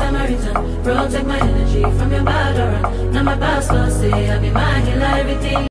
time I return. Protect my energy from your bad aura. Now my past lost say I be my healer, everything.